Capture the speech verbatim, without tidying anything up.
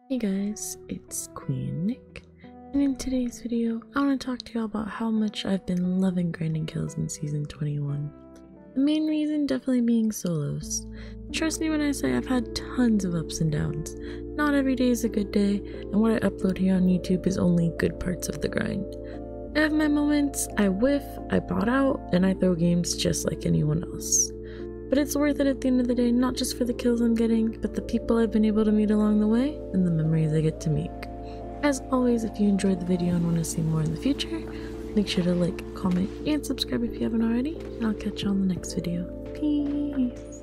Hey guys, it's Queen Nick, and in today's video, I want to talk to you about how much I've been loving grinding kills in Season twenty-one. The main reason definitely being solos. Trust me when I say I've had tons of ups and downs. Not every day is a good day, and what I upload here on YouTube is only good parts of the grind. I have my moments, I whiff, I bot out, and I throw games just like anyone else. But it's worth it at the end of the day, not just for the kills I'm getting, but the people I've been able to meet along the way, and the memories I get to make. As always, if you enjoyed the video and want to see more in the future, make sure to like, comment, and subscribe if you haven't already, and I'll catch you on the next video. Peace!